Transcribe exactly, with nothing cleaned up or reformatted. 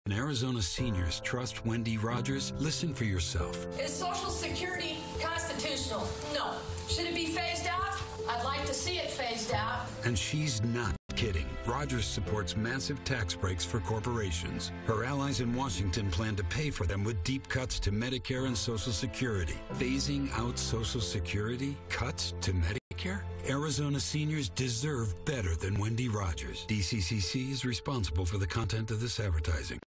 Arizona seniors trust Wendy Rogers. Listen for yourself. Is Social Security constitutional? No. Should it be phased out? I'd like to see it phased out. And she's not kidding. Rogers supports massive tax breaks for corporations. Her allies in Washington plan to pay for them with deep cuts to Medicare and Social Security. Phasing out Social Security? Cuts to Medicare? Arizona seniors deserve better than Wendy Rogers. D C C C is responsible for the content of this advertising.